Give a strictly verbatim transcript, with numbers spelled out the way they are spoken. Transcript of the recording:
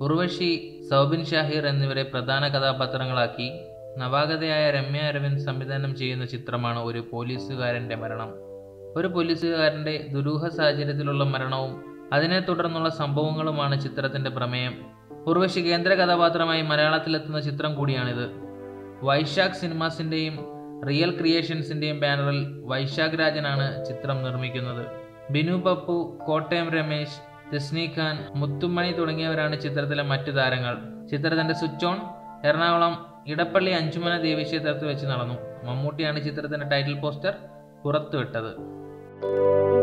ഉർവശി, സൗബിൻ, ഷാഹിർ എന്നിവരെ പ്രധാന കഥാപാത്രങ്ങളാക്കി നവാഗതയായ രമ്യ അരവിന്ദ് സംവിധാനം ചെയ്യുന്ന ചിത്രമാണ് ഒരു പോലീസുകാരൻ്റെ മരണം. ഒരു പോലീസുകാരൻ്റെ ദുരൂഹ സാഹചര്യത്തിലുള്ള മരണവും അതിനെ തുടർന്നുള്ള സംഭവങ്ങളുമാണ് ചിത്രത്തിൻ്റെ പ്രമേയം. ഉർവശി കേന്ദ്ര കഥാപാത്രമായി മലയാളത്തിലെത്തുന്ന ചിത്രം കൂടിയാണിത്. വൈശാഖ് സിനിമാസിൻ്റെയും റിയൽ ക്രിയേഷൻസിൻ്റെയും ബാനറിൽ വൈശാഖ് രാജനാണ് ചിത്രം നിർമ്മിക്കുന്നത്. ബിനു പപ്പു, കോട്ടയം രമേശ്, തെസ്നി ഖാൻ, മുത്തുമണി തുടങ്ങിയവരാണ് ചിത്രത്തിലെ മറ്റു താരങ്ങൾ. ചിത്രത്തിന്റെ സ്വിച്ച് ഓൺ എറണാകുളം ഇടപ്പള്ളി അഞ്ചുമന ദേവീക്ഷേത്രത്തിൽ വെച്ച് നടന്നു. മമ്മൂട്ടിയാണ് ചിത്രത്തിന്റെ ടൈറ്റിൽ പോസ്റ്റർ പുറത്തുവിട്ടത്.